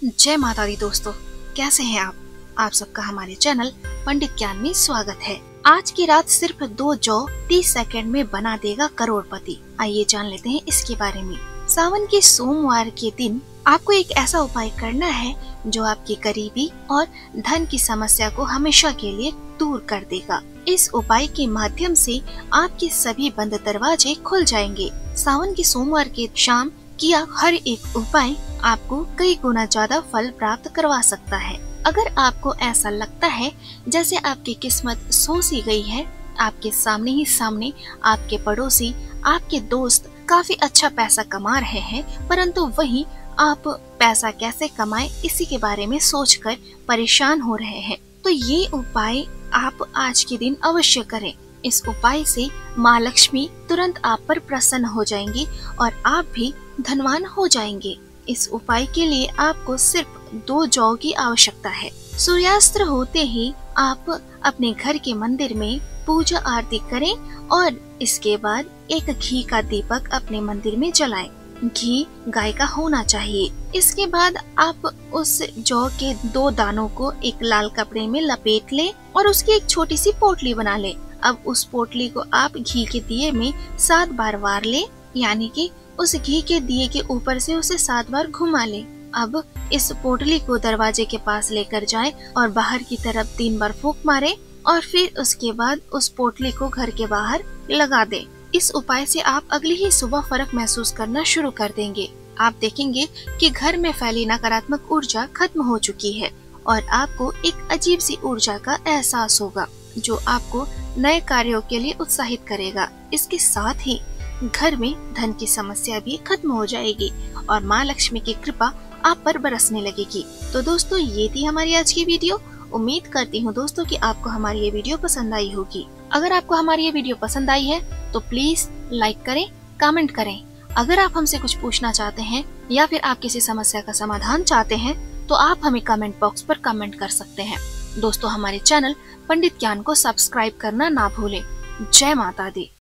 जय माता दी दोस्तों, कैसे हैं आप? आप सबका हमारे चैनल पंडित ज्ञान में स्वागत है। आज की रात सिर्फ 2 जौ 30 सेकंड में बना देगा करोड़पति। आइए जान लेते हैं इसके बारे में। सावन के सोमवार के दिन आपको एक ऐसा उपाय करना है जो आपकी गरीबी और धन की समस्या को हमेशा के लिए दूर कर देगा। इस उपाय के माध्यम से आपके सभी बंद दरवाजे खुल जाएंगे। सावन के सोमवार के शाम किया हर एक उपाय आपको कई गुना ज्यादा फल प्राप्त करवा सकता है। अगर आपको ऐसा लगता है जैसे आपकी किस्मत सोची गई है, आपके सामने ही सामने आपके पड़ोसी, आपके दोस्त काफी अच्छा पैसा कमा रहे हैं, परंतु वहीं आप पैसा कैसे कमाएं इसी के बारे में सोचकर परेशान हो रहे हैं, तो ये उपाय आप आज के दिन अवश्य करें। इस उपाय से माँ लक्ष्मी तुरंत आप पर प्रसन्न हो जाएंगी और आप भी धनवान हो जाएंगे। इस उपाय के लिए आपको सिर्फ 2 जौ की आवश्यकता है। सूर्यास्त होते ही आप अपने घर के मंदिर में पूजा आरती करें और इसके बाद एक घी का दीपक अपने मंदिर में जलाएं। घी गाय का होना चाहिए। इसके बाद आप उस जौ के 2 दानों को एक लाल कपड़े में लपेट लें और उसकी एक छोटी सी पोटली बना लें। अब उस पोटली को आप घी के दिए में 7 बार वार लें, यानी कि उस घी के दिए के ऊपर से उसे 7 बार घुमा लें। अब इस पोटली को दरवाजे के पास लेकर जाएं और बाहर की तरफ 3 बार फूंक मारें और फिर उसके बाद उस पोटली को घर के बाहर लगा दें। इस उपाय से आप अगली ही सुबह फर्क महसूस करना शुरू कर देंगे। आप देखेंगे कि घर में फैली नकारात्मक ऊर्जा खत्म हो चुकी है और आपको एक अजीब सी ऊर्जा का एहसास होगा जो आपको नए कार्यों के लिए उत्साहित करेगा। इसके साथ ही घर में धन की समस्या भी खत्म हो जाएगी और माँ लक्ष्मी की कृपा आप पर बरसने लगेगी। तो दोस्तों, ये थी हमारी आज की वीडियो। उम्मीद करती हूँ दोस्तों कि आपको हमारी ये वीडियो पसंद आई होगी। अगर आपको हमारी ये वीडियो पसंद आई है तो प्लीज लाइक करें, कमेंट करें। अगर आप हमसे कुछ पूछना चाहते हैं या फिर आप किसी समस्या का समाधान चाहते हैं तो आप हमें कमेंट बॉक्स पर कमेंट कर सकते हैं। दोस्तों, हमारे चैनल पंडित ज्ञान को सब्सक्राइब करना ना भूलें। जय माता दी।